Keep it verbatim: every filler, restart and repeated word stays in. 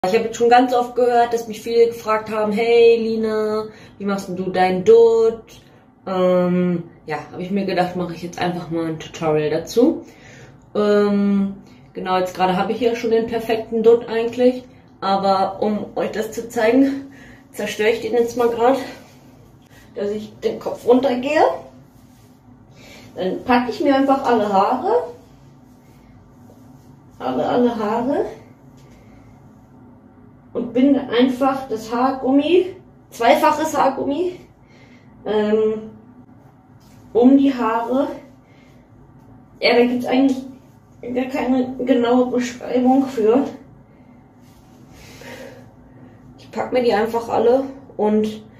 Ich habe jetzt schon ganz oft gehört, dass mich viele gefragt haben, hey Lina, wie machst denn du deinen Dutt? Ähm, ja, habe ich mir gedacht, mache ich jetzt einfach mal ein Tutorial dazu. Ähm, genau, jetzt gerade habe ich ja schon den perfekten Dutt eigentlich, aber um euch das zu zeigen, zerstöre ich den jetzt mal gerade, dass ich den Kopf runtergehe. Dann packe ich mir einfach alle Haare, alle, alle Haare. Und binde einfach das Haargummi, zweifaches Haargummi, ähm, um die Haare. Ja, da gibt es eigentlich gar keine genaue Beschreibung für. Ich packe mir die einfach alle und